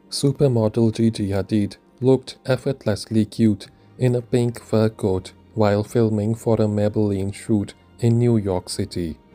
Supermodel Gigi Hadid looked effortlessly cute in a pink fur coat while filming for a Maybelline shoot in New York City.